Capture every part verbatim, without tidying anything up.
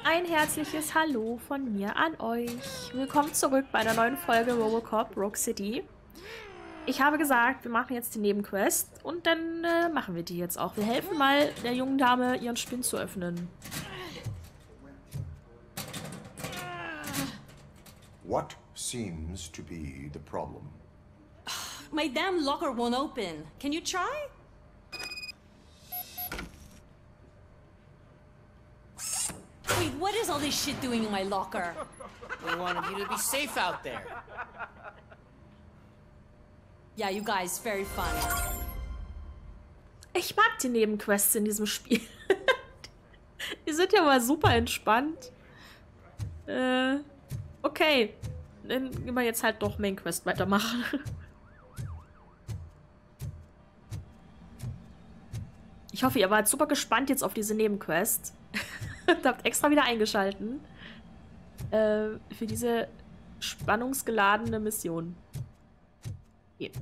Ein herzliches Hallo von mir an euch. Willkommen zurück bei einer neuen Folge Robocop Rogue City. Ich habe gesagt, wir machen jetzt die Nebenquest und dann äh, machen wir die jetzt auch. Wir helfen mal der jungen Dame, ihren Spind zu öffnen. What seems to be the problem? My damn locker won't open. Can you try? Wait, what is all this shit doing in my locker? We wanted you to be safe out there. Yeah, you guys, very fun. Ich mag die Nebenquests in diesem Spiel. Die sind ja mal super entspannt. Äh, okay. Dann gehen wir jetzt halt doch Main Quest weitermachen. Ich hoffe, ihr wart super gespannt jetzt auf diese Nebenquest. Und habt extra wieder eingeschalten. Äh, für diese spannungsgeladene Mission. Hier.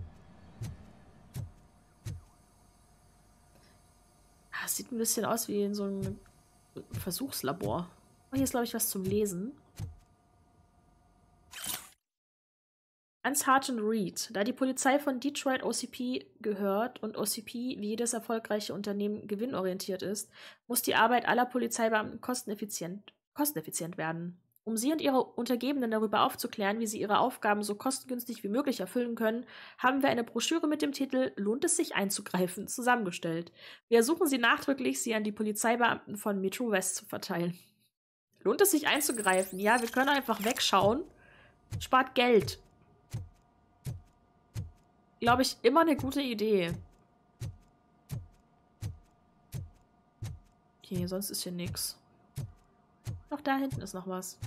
Das sieht ein bisschen aus wie in so einem Versuchslabor. Oh, hier ist, glaube ich, was zum Lesen. An Sergeant Reed. Da die Polizei von Detroit O C P gehört und O C P wie jedes erfolgreiche Unternehmen gewinnorientiert ist, muss die Arbeit aller Polizeibeamten kosteneffizient, kosteneffizient werden. Um Sie und Ihre Untergebenen darüber aufzuklären, wie Sie Ihre Aufgaben so kostengünstig wie möglich erfüllen können, haben wir eine Broschüre mit dem Titel „Lohnt es sich einzugreifen?" zusammengestellt. Wir ersuchen Sie nachdrücklich, sie an die Polizeibeamten von Metro West zu verteilen. Lohnt es sich einzugreifen? Ja, wir können einfach wegschauen. Spart Geld. Glaube ich, immer eine gute Idee. Okay, sonst ist hier nichts. Doch, da hinten ist noch was.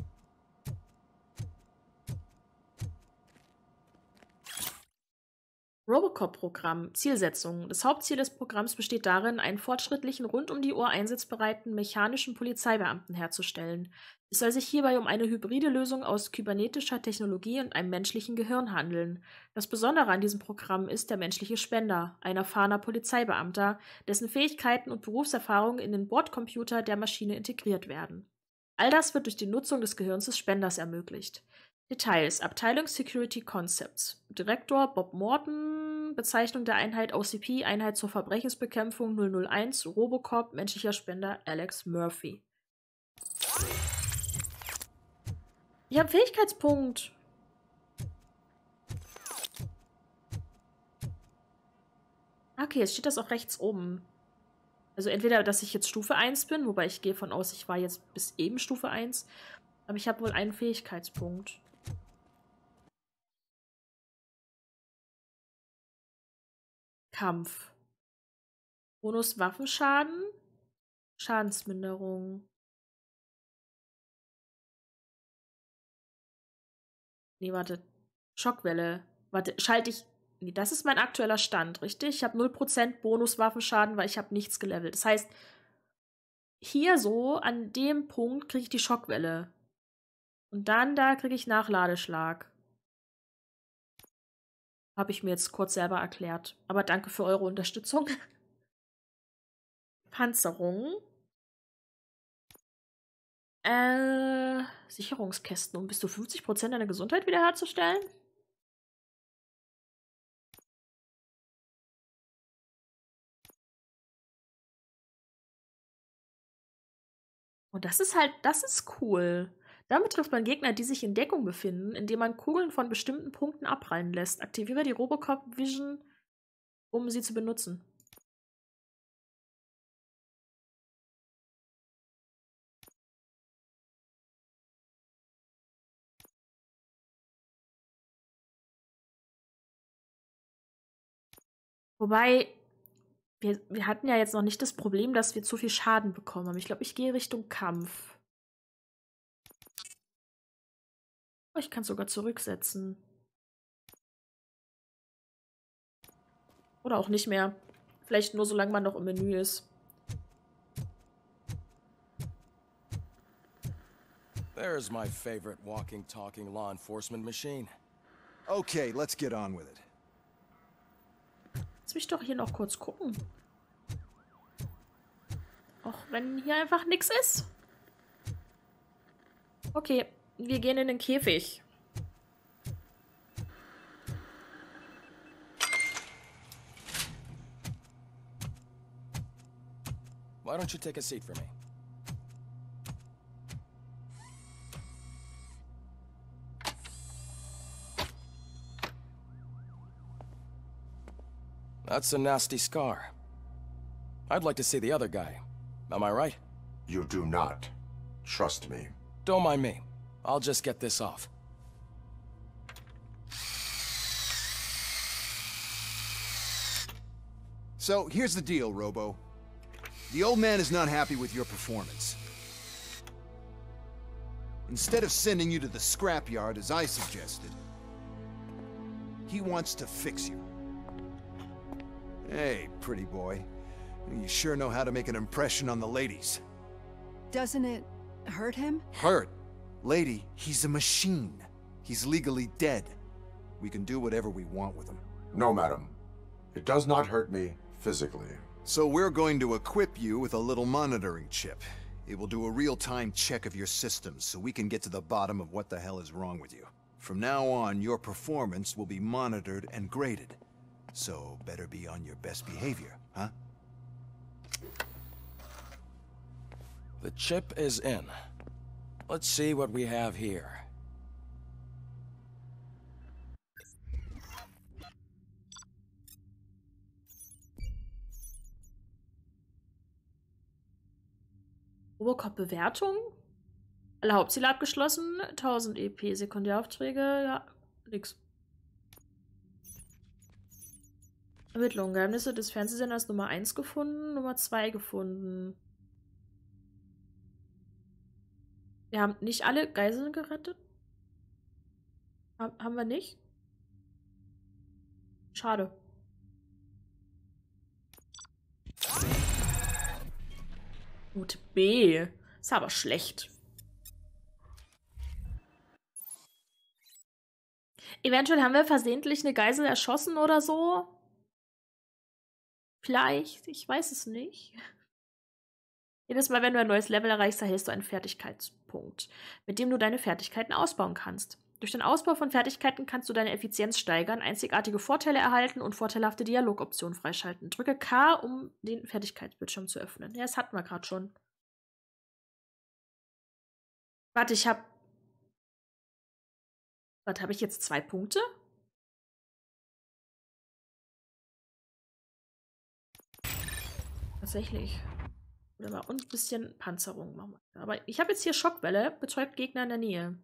Robocop-Programm. Zielsetzung. Das Hauptziel des Programms besteht darin, einen fortschrittlichen, rund um die Uhr einsatzbereiten mechanischen Polizeibeamten herzustellen. Es soll sich hierbei um eine hybride Lösung aus kybernetischer Technologie und einem menschlichen Gehirn handeln. Das Besondere an diesem Programm ist der menschliche Spender, ein erfahrener Polizeibeamter, dessen Fähigkeiten und Berufserfahrung in den Bordcomputer der Maschine integriert werden. All das wird durch die Nutzung des Gehirns des Spenders ermöglicht. Details: Abteilung Security Concepts. Direktor Bob Morton. Bezeichnung der Einheit O C P, Einheit zur Verbrechensbekämpfung null null eins. Robocop, menschlicher Spender Alex Murphy. Ich habe Fähigkeitspunkt. Okay, jetzt steht das auch rechts oben. Also entweder, dass ich jetzt Stufe eins bin, wobei ich gehe von aus, ich war jetzt bis eben Stufe eins. Aber ich habe wohl einen Fähigkeitspunkt. Kampf. Bonus Waffenschaden. Schadensminderung. Nee, warte. Schockwelle. Warte, schalte ich... Nee, das ist mein aktueller Stand, richtig? Ich habe null Prozent Bonus Waffenschaden, weil ich habe nichts gelevelt. Das heißt, hier so, an dem Punkt, kriege ich die Schockwelle. Und dann da kriege ich Nachladeschlag. Habe ich mir jetzt kurz selber erklärt. Aber danke für eure Unterstützung. Panzerung. Äh, Sicherungskästen, um bis zu fünfzig Prozent deiner Gesundheit wiederherzustellen? Und das ist halt, das ist cool. Damit trifft man Gegner, die sich in Deckung befinden, indem man Kugeln von bestimmten Punkten abprallen lässt. Aktiviere die Robocop Vision, um sie zu benutzen. Wobei, wir, wir hatten ja jetzt noch nicht das Problem, dass wir zu viel Schaden bekommen haben. Ich glaube, ich gehe Richtung Kampf. Oh, ich kann sogar zurücksetzen. Oder auch nicht mehr. Vielleicht nur, solange man noch im Menü ist. There's my favorite walking, talking law enforcement machine. Okay, let's get on with it. Lass mich doch hier noch kurz gucken. Auch wenn hier einfach nichts ist. Okay, wir gehen in den Käfig. Why don't you take a seat for me? That's a nasty scar. I'd like to see the other guy. Am I right? You do not. Trust me. Don't mind me. I'll just get this off. So, here's the deal, Robo. The old man is not happy with your performance. Instead of sending you to the scrapyard as I suggested, he wants to fix you. Hey, pretty boy. You sure know how to make an impression on the ladies. Doesn't it hurt him? Hurt? Lady, he's a machine. He's legally dead. We can do whatever we want with him. No, madam. It does not hurt me physically. So we're going to equip you with a little monitoring chip. It will do a real-time check of your systems so we can get to the bottom of what the hell is wrong with you. From now on, your performance will be monitored and graded. So better be on your best behavior, huh? The chip is in. Let's see what we have here. Robocop-Bewertung? Alle Hauptziele abgeschlossen, tausend E P, Sekundäraufträge, ja, nix. Ermittlungen, Geheimnisse des Fernsehsenders Nummer eins gefunden, Nummer zwei gefunden. Wir haben nicht alle Geiseln gerettet? Ha- haben wir nicht? Schade. Note B. Ist aber schlecht. Eventuell haben wir versehentlich eine Geisel erschossen oder so. Vielleicht, ich weiß es nicht. Jedes Mal, wenn du ein neues Level erreichst, erhältst du einen Fertigkeitspunkt, mit dem du deine Fertigkeiten ausbauen kannst. Durch den Ausbau von Fertigkeiten kannst du deine Effizienz steigern, einzigartige Vorteile erhalten und vorteilhafte Dialogoptionen freischalten. Drücke K, um den Fertigkeitsbildschirm zu öffnen. Ja, das hatten wir gerade schon. Warte, ich habe... Warte, habe ich jetzt zwei Punkte? Tatsächlich. Oder mal und ein bisschen Panzerung machen wir. Aber ich habe jetzt hier Schockwelle, betäubt Gegner in der Nähe.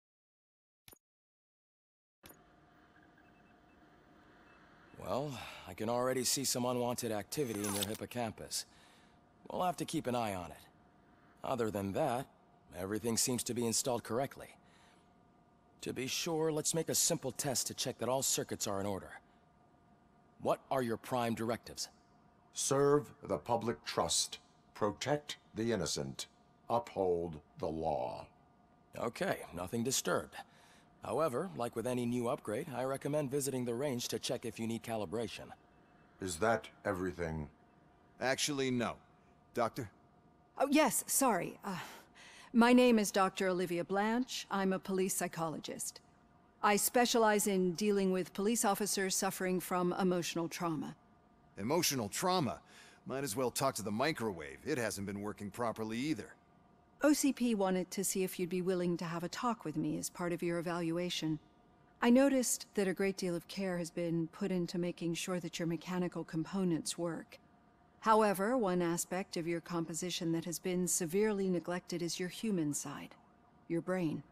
Well, I can already see some unwanted activity in your hippocampus. We'll have to keep an eye on it. Other than that, everything seems to be installed correctly. To be sure, let's make a simple test to check that all circuits are in order. What are your prime directives? Serve the public trust. Protect the innocent. Uphold the law. Okay, nothing disturbed. However, like with any new upgrade, I recommend visiting the range to check if you need calibration. Is that everything? Actually, no. Doctor? Oh, yes, sorry. Uh, my name is Doctor Olivia Blanche. I'm a police psychologist. I specialize in dealing with police officers suffering from emotional trauma. Emotional trauma? Might as well talk to the microwave. It hasn't been working properly either. O C P wanted to see if you'd be willing to have a talk with me as part of your evaluation. I noticed that a great deal of care has been put into making sure that your mechanical components work. However, one aspect of your composition that has been severely neglected is your human side, your brain.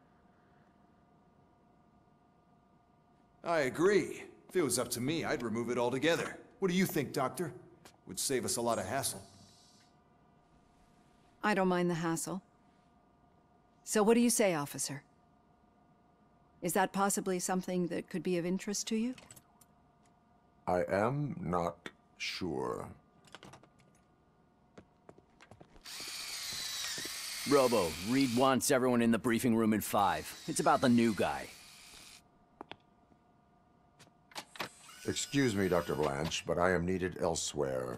I agree. If it was up to me, I'd remove it altogether. What do you think, Doctor? Would save us a lot of hassle. I don't mind the hassle. So what do you say, officer? Is that possibly something that could be of interest to you? I am not sure. Robo, Reed wants everyone in the briefing room in five. It's about the new guy. Excuse me, Doctor Blanche, but I am needed elsewhere.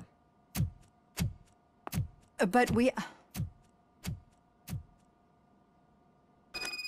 Uh, but we...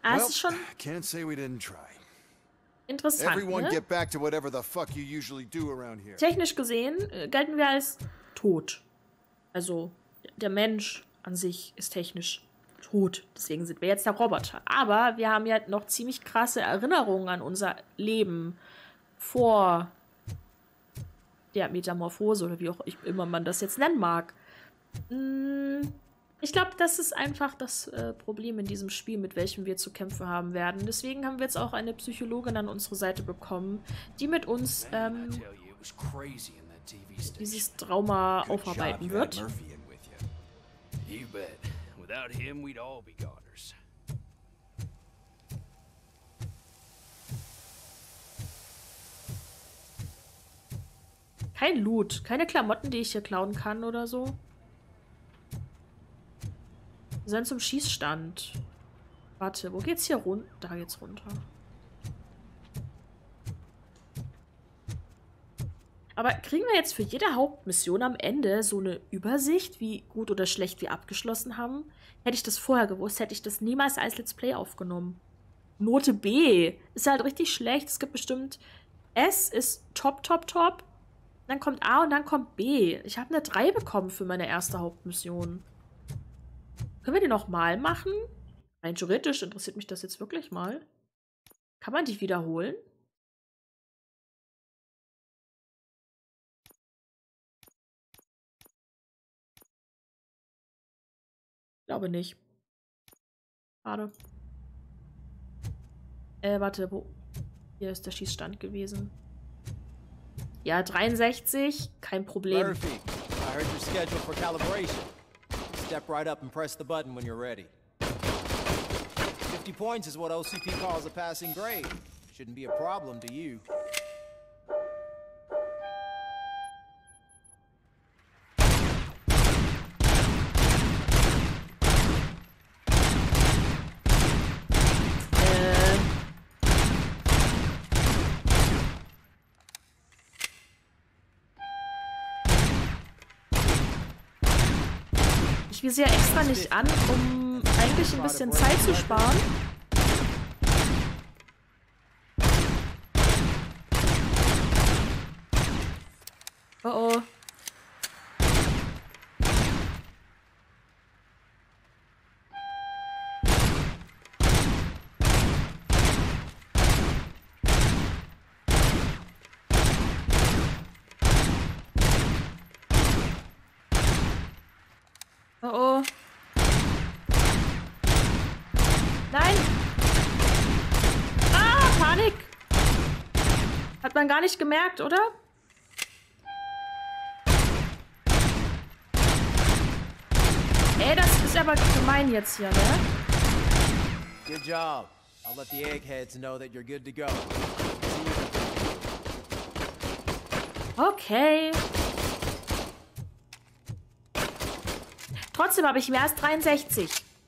Ah, es Well, ist schon can't say we didn't try. interessant, Everyone ne? get back to whatever the fuck you usually do around here. Technisch gesehen äh, gelten wir als tot. Also, der Mensch an sich ist technisch tot. Deswegen sind wir jetzt der Roboter. Aber wir haben ja noch ziemlich krasse Erinnerungen an unser Leben vor der Metamorphose oder wie auch immer man das jetzt nennen mag. Ich glaube, das ist einfach das äh, Problem in diesem Spiel, mit welchem wir zu kämpfen haben werden. Deswegen haben wir jetzt auch eine Psychologin an unsere Seite bekommen, die mit uns ähm, dieses Trauma aufarbeiten wird. You bet. Without him, we'd all be goners. Kein Loot, keine Klamotten, die ich hier klauen kann oder so. Wir sind zum Schießstand. Warte, wo geht's hier runter? Da geht's runter. Aber kriegen wir jetzt für jede Hauptmission am Ende so eine Übersicht, wie gut oder schlecht wir abgeschlossen haben? Hätte ich das vorher gewusst, hätte ich das niemals als Let's Play aufgenommen. Note B ist halt richtig schlecht. Es gibt bestimmt... S ist top, top, top. Dann kommt A und dann kommt B. Ich habe eine drei bekommen für meine erste Hauptmission. Können wir die nochmal machen? Rein theoretisch interessiert mich das jetzt wirklich mal. Kann man die wiederholen? Glaube nicht. Schade. Äh, warte, wo? Hier ist der Schießstand gewesen. Ja, dreiundsechzig, kein Problem. Murphy, I heard you're scheduled for calibration. Step right up and press the button when you're ready. fifty points is what O C P calls a passing grade. Shouldn't be a problem to you. Ich visiere extra nicht an, um eigentlich ein bisschen Zeit zu sparen. Oh oh. Oh oh. Nein! Ah, Panik! Hat man gar nicht gemerkt, oder? Ey, das ist aber gemein jetzt hier, ne? Good job. I'll let the eggheads know that you're good to go. Okay. Trotzdem habe ich mehr als dreiundsechzig.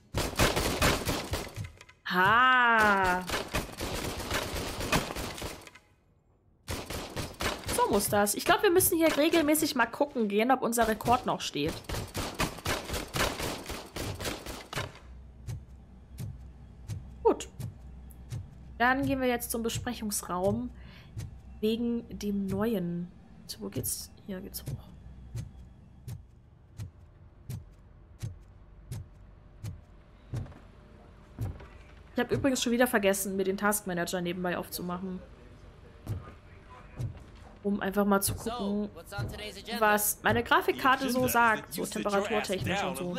Ha. So muss das. Ich glaube, wir müssen hier regelmäßig mal gucken gehen, ob unser Rekord noch steht. Gut. Dann gehen wir jetzt zum Besprechungsraum wegen dem Neuen. Wo geht's? Hier geht's hoch. Ich habe übrigens schon wieder vergessen, mir den Taskmanager nebenbei aufzumachen. Um einfach mal zu gucken, was meine Grafikkarte so sagt, so temperaturtechnisch und so.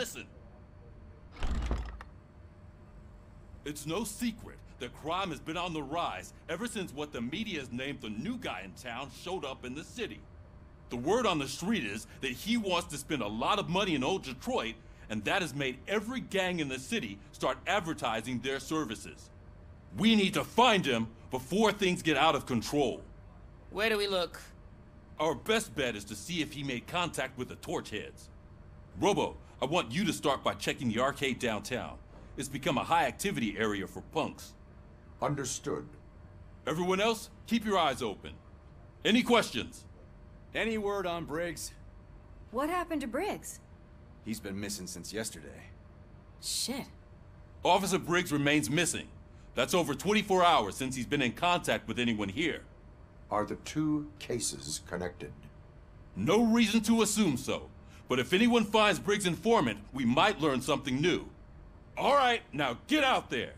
It's no secret that crime has been on the rise ever since what the media has named the new guy in town showed up in the city. The word on the street is that he wants to spend a lot of money in old Detroit, and that has made every gang in the city start advertising their services. We need to find him before things get out of control. Where do we look? Our best bet is to see if he made contact with the Torchheads. Robo, I want you to start by checking the arcade downtown. It's become a high-activity area for punks. Understood. Everyone else, keep your eyes open. Any questions? Any word on Briggs? What happened to Briggs? He's been missing since yesterday. Shit. Officer Briggs remains missing. That's over twenty-four hours since he's been in contact with anyone here. Are the two cases connected? No reason to assume so. But if anyone finds Briggs' informant, we might learn something new. All right, now get out there.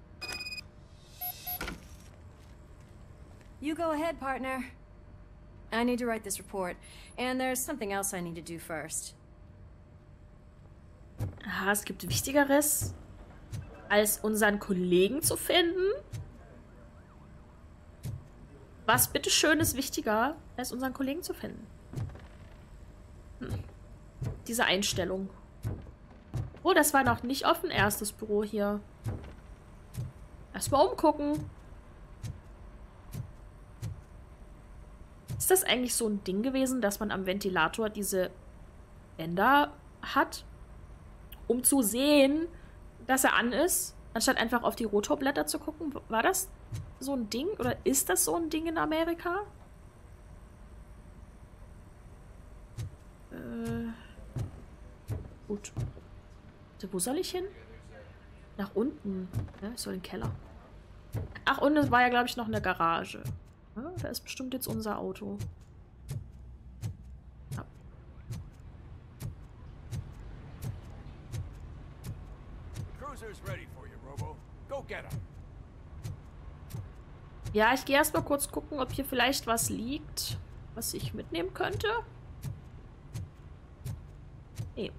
You go ahead, partner. I need to write this report, and there's something else I need to do first. Aha, es gibt Wichtigeres, als unseren Kollegen zu finden. Was bitteschön ist wichtiger, als unseren Kollegen zu finden? Hm. Diese Einstellung. Oh, das war noch nicht offen, erstes Büro hier. Erstmal umgucken. Ist das eigentlich so ein Ding gewesen, dass man am Ventilator diese Bänder hat, um zu sehen, dass er an ist, anstatt einfach auf die Rotorblätter zu gucken? War das so ein Ding? Oder ist das so ein Ding in Amerika? Äh, gut. Wo soll ich hin? Nach unten. Ja, ich soll in den Keller. Ach, und es war ja, glaube ich, noch eine Garage. Ja, da ist bestimmt jetzt unser Auto. Ja. Ja, ich gehe erstmal kurz gucken, ob hier vielleicht was liegt, was ich mitnehmen könnte. Nee.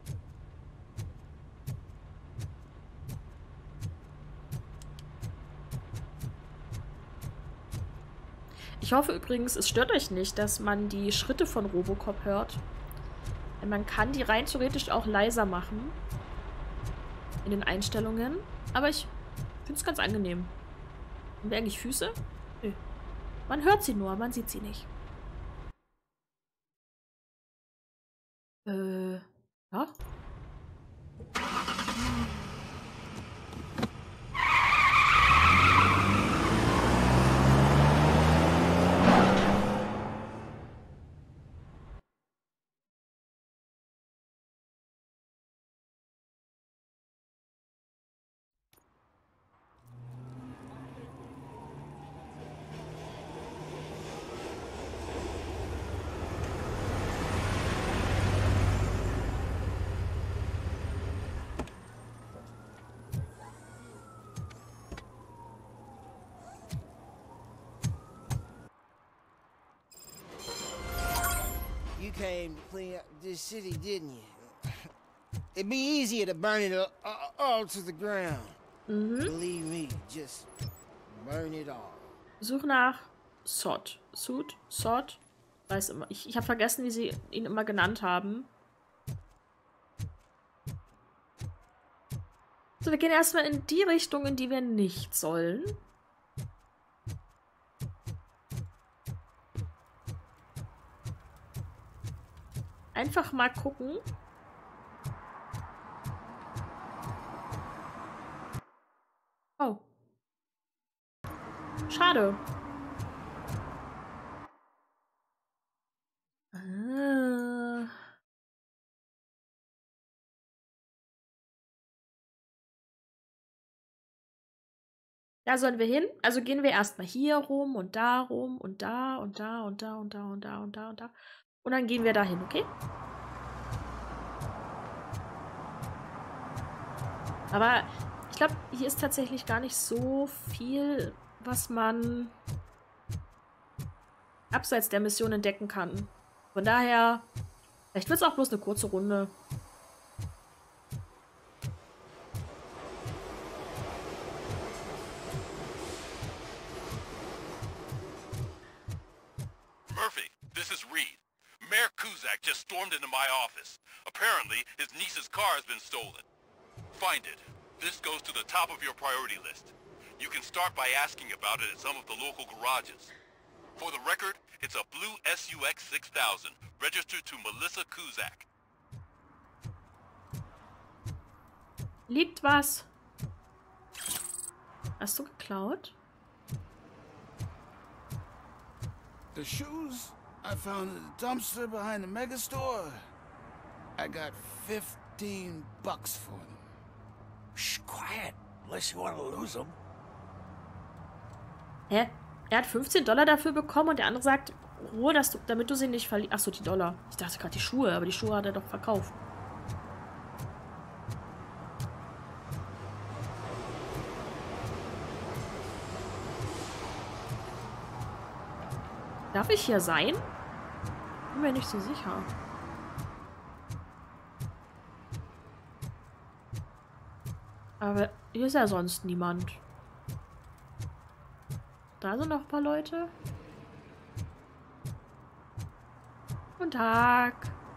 Ich hoffe übrigens, es stört euch nicht, dass man die Schritte von Robocop hört. Denn man kann die rein theoretisch auch leiser machen. In den Einstellungen. Aber ich finde es ganz angenehm. Haben wir eigentlich Füße? Nö. Man hört sie nur, man sieht sie nicht. Äh, ja. You came to clean up this city, didn't you? It'd be easier to burn it all, all to the ground. Mhm. Believe me, just burn it all. Such nach Sod. Sud? Sod? Weiß immer. Ich, ich habe vergessen, wie sie ihn immer genannt haben. So, wir gehen erstmal in die Richtung, in die wir nicht sollen. Einfach mal gucken. Oh. Schade. Ah. Da sollen wir hin. Also gehen wir erstmal hier rum und da rum und da und da und da und da und da und da und da. Und dann gehen wir dahin, okay? Aber ich glaube, hier ist tatsächlich gar nicht so viel, was man abseits der Mission entdecken kann. Von daher, vielleicht wird es auch bloß eine kurze Runde. Murphy, this is Reed. Mayor Kuzak just stormed into my office. Apparently, his niece's car has been stolen. Find it. This goes to the top of your priority list. You can start by asking about it at some of the local garages. For the record, it's a blue S U X six thousand, registered to Melissa Kuzak. Liegt was? Hast du geklaut? The shoes I found in the dumpster behind the mega store. I got fifteen bucks for them. Shh, quiet. Unless you want to lose them. Hä? Er hat fünfzehn Dollar dafür bekommen und der andere sagt, Ruhe, dass du, damit du sie nicht verlierst. Achso, die Dollar. Ich dachte gerade die Schuhe, aber die Schuhe hat er doch verkauft. Darf ich hier sein? Bin mir nicht so sicher. Aber hier ist ja sonst niemand. Da sind noch ein paar Leute. Guten Tag.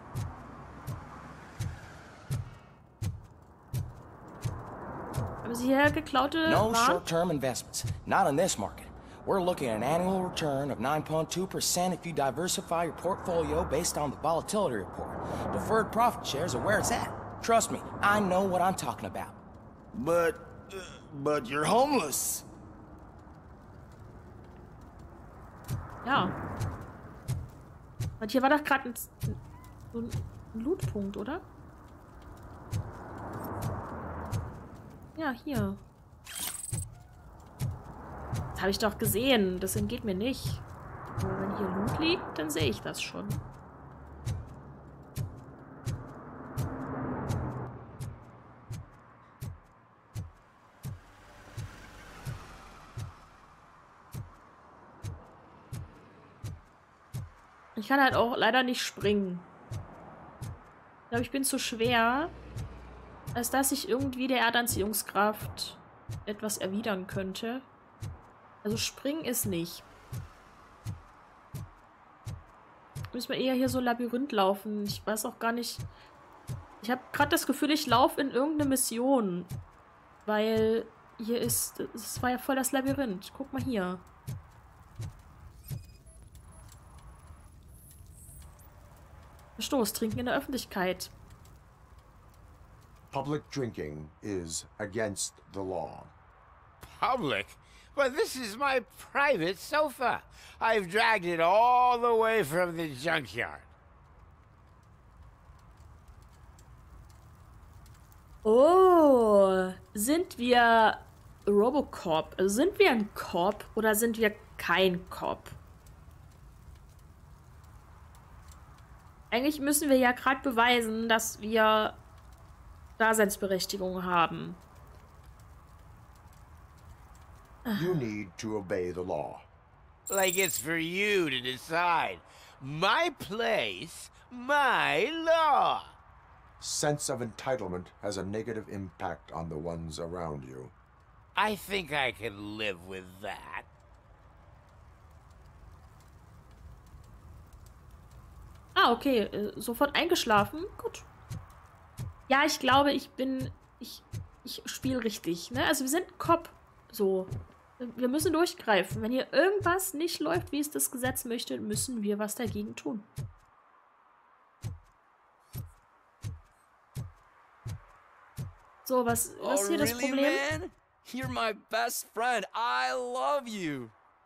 Haben Sie hier geklaute No Waren? short-term investments. Not in this market. We're looking at an annual return of nine point two percent if you diversify your portfolio based on the volatility report. Deferred profit shares are where it's at. Trust me, I know what I'm talking about. But, uh, but you're homeless. Ja. Und hier war doch gerade ein, so ein Lootpunkt, oder? Ja, hier. Das habe ich doch gesehen. Das entgeht mir nicht. Aber wenn hier Loot liegt, dann sehe ich das schon. Ich kann halt auch leider nicht springen. Ich glaube, ich bin zu schwer, als dass ich irgendwie der Erdanziehungskraft etwas erwidern könnte. Also springen ist nicht. Müssen wir eher hier so Labyrinth laufen. Ich weiß auch gar nicht. Ich habe gerade das Gefühl, ich laufe in irgendeine Mission. Weil hier ist... Es war ja voll das Labyrinth. Guck mal hier. Verstoß, trinken in der Öffentlichkeit. Public drinking is against the law. Public? But this is my private sofa. I've dragged it all the way from the junkyard. Oh, sind wir Robocop? Also sind wir ein Cop oder sind wir kein Cop? Eigentlich müssen wir ja gerade beweisen, dass wir Daseinsberechtigung haben. You need to obey the law. Like it's for you to decide. My place, my law. Sense of entitlement has a negative impact on the ones around you. I think I can live with that. Ah, okay. Sofort eingeschlafen. Gut. Ja, ich glaube, ich bin... Ich, ich spiele richtig, ne? Also wir sind Cop. So. Wir müssen durchgreifen. Wenn hier irgendwas nicht läuft, wie es das Gesetz möchte, müssen wir was dagegen tun. So, was, was ist hier das Problem? Man? You're my best friend. I love you.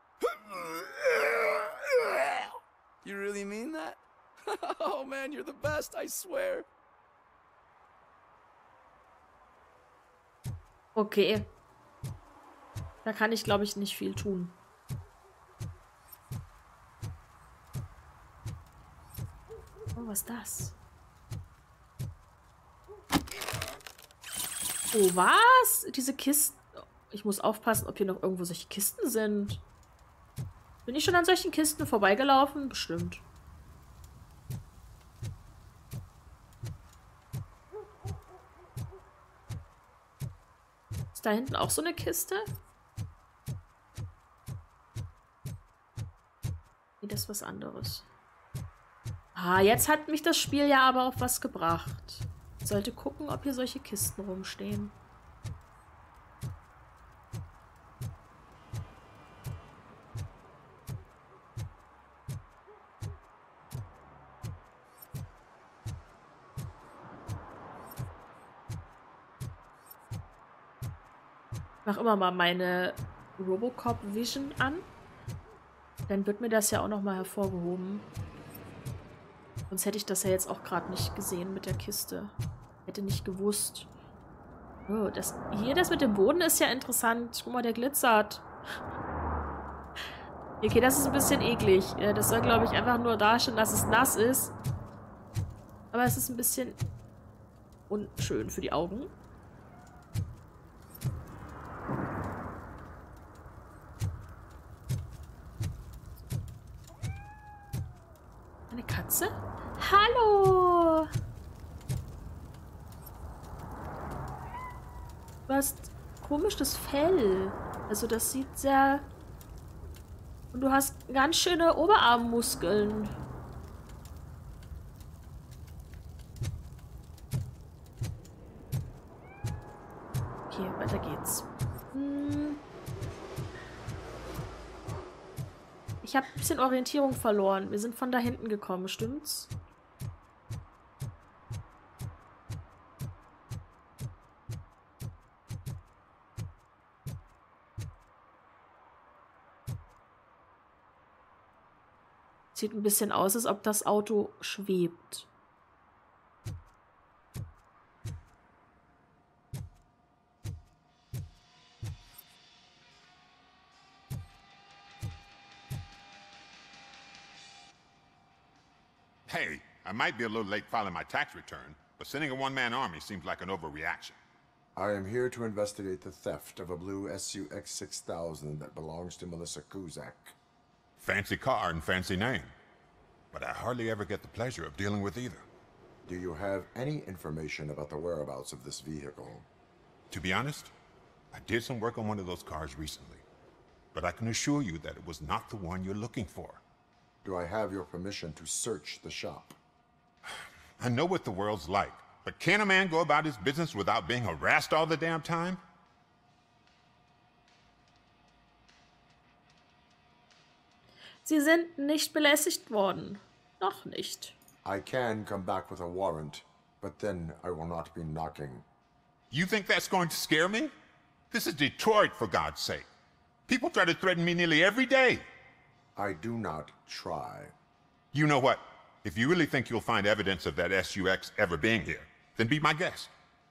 You really mean that? Oh man, you're the best, I swear. Okay. Da kann ich, glaube ich, nicht viel tun. Oh, was ist das? Oh, was? Diese Kisten. Ich muss aufpassen, ob hier noch irgendwo solche Kisten sind. Bin ich schon an solchen Kisten vorbeigelaufen? Bestimmt. Ist da hinten auch so eine Kiste? Nee, das ist was anderes. Ah, jetzt hat mich das Spiel ja aber auf was gebracht. Ich sollte gucken, ob hier solche Kisten rumstehen. Ich mache immer mal meine Robocop Vision an. Dann wird mir das ja auch nochmal hervorgehoben. Sonst hätte ich das ja jetzt auch gerade nicht gesehen mit der Kiste. Hätte nicht gewusst. Oh, das, hier das mit dem Boden ist ja interessant. Guck mal, der glitzert. Okay, das ist ein bisschen eklig. Das soll, glaube ich, einfach nur darstellen, dass es nass ist. Aber es ist ein bisschen unschön für die Augen. Eine Katze? Hallo! Du hast komisches Fell. Also das sieht sehr... Und du hast ganz schöne Oberarmmuskeln. Okay, weiter geht's. Hm. Ich habe ein bisschen Orientierung verloren. Wir sind von da hinten gekommen, stimmt's? Sieht ein bisschen aus, als ob das Auto schwebt. Hey, I might be a little late filing my tax return, but sending a one-man army seems like an overreaction. I am here to investigate the theft of a blue S U X six thousand that belongs to Melissa Kuzak. Fancy car and fancy name. But I hardly ever get the pleasure of dealing with either. Do you have any information about the whereabouts of this vehicle? To be honest, I did some work on one of those cars recently. But I can assure you that it was not the one you're looking for. Do I have your permission to search the shop? I know what the world's like, but can a man go about his business without being harassed all the damn time? Sie sind nicht belästigt worden. Noch nicht. I can come back with a warrant, but then I will not be knocking. You think that's going to scare me? This is Detroit, for God's sake. People try to threaten me nearly every day. I do not try. You know what? If you really think you'll find evidence of that S U X ever being here, then be my guest.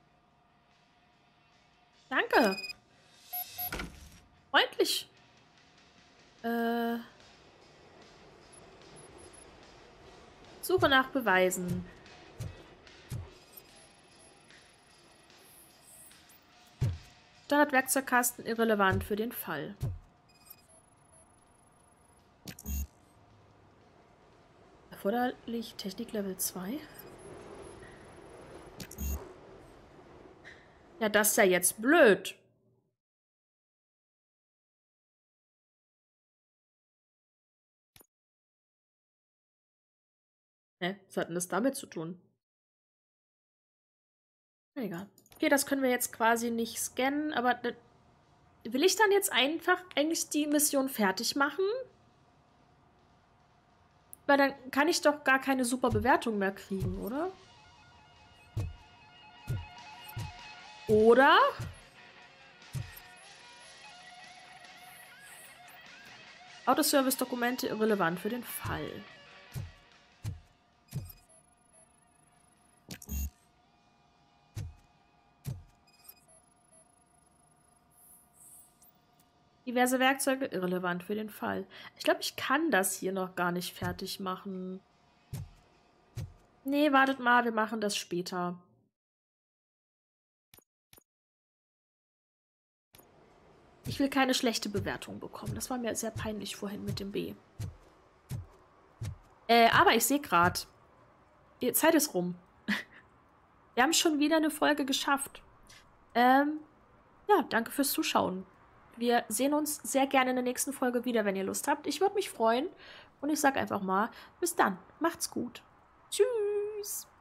Danke. Freundlich. Äh... Suche nach Beweisen. Standardwerkzeugkasten irrelevant für den Fall. Erforderlich Technik Level zwei. Ja, das ist ja jetzt blöd. Hä? Was hat denn das damit zu tun? Egal. Okay, das können wir jetzt quasi nicht scannen, aber will ich dann jetzt einfach eigentlich die Mission fertig machen? Weil dann kann ich doch gar keine super Bewertung mehr kriegen, oder? Oder? Autoservice-Dokumente irrelevant für den Fall. Diverse Werkzeuge irrelevant für den Fall. Ich glaube, ich kann das hier noch gar nicht fertig machen. Nee, wartet mal, wir machen das später. Ich will keine schlechte Bewertung bekommen. Das war mir sehr peinlich vorhin mit dem B. Äh, aber ich sehe gerade, die Zeit ist rum. Wir haben schon wieder eine Folge geschafft. Ähm, ja, danke fürs Zuschauen. Wir sehen uns sehr gerne in der nächsten Folge wieder, wenn ihr Lust habt. Ich würde mich freuen. Und ich sage einfach mal, bis dann. Macht's gut. Tschüss.